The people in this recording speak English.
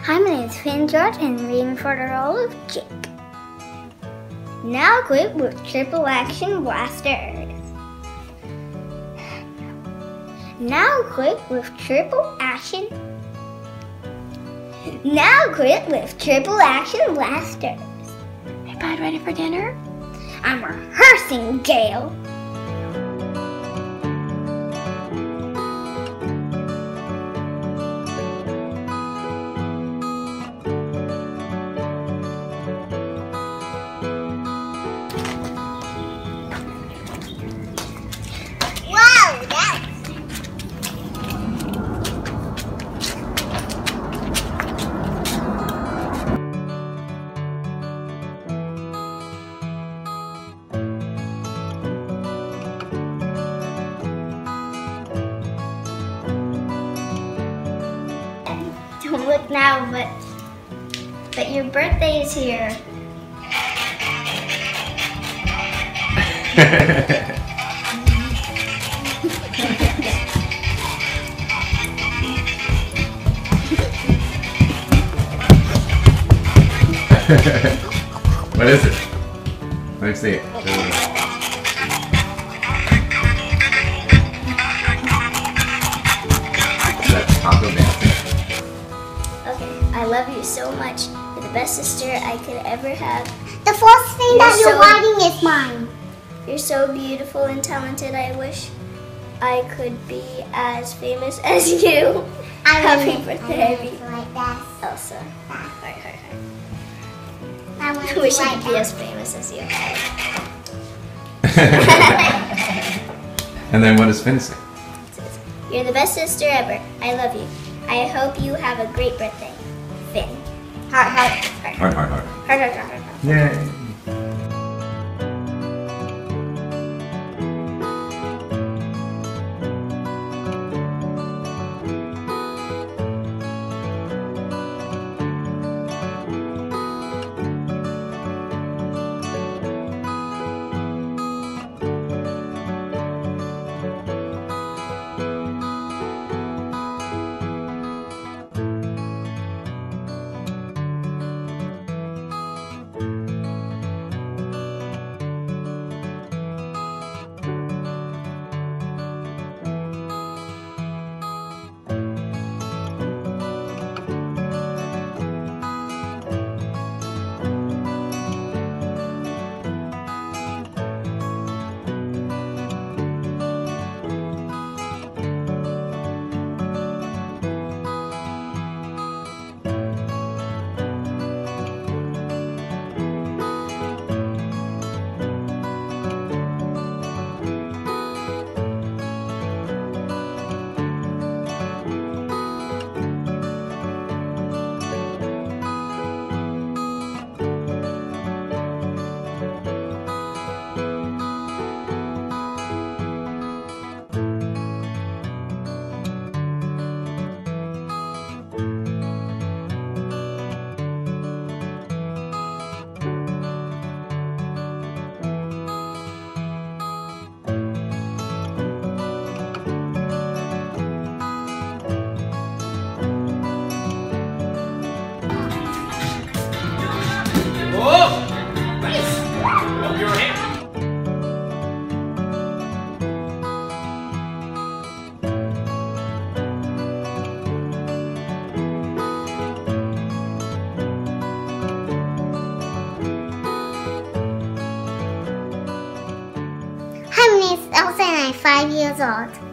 Hi, my name is Finn George and I'm reading for the role of Jake. Now equipped with triple action blasters. Now equipped with triple action. Now equipped with triple action blasters. Hey, bud, ready for dinner? I'm rehearsing, Gale. Don't look now, but your birthday is here. What is it? Let me see it. That's Taco dancing. I love you so much. You're the best sister I could ever have. The first thing that you're hiding is mine. You're so beautiful and talented. I wish I could be as famous as you. Happy birthday, like that. Elsa. I I wish I could be as famous as you. And then what does Finn say? You're the best sister ever. I love you. I hope you have a great birthday. Finn. Heart, heart, heart. Heart, heart, heart. Heart, heart, heart, heart. Yay! Hi, my name is Elsa and I'm 5 years old.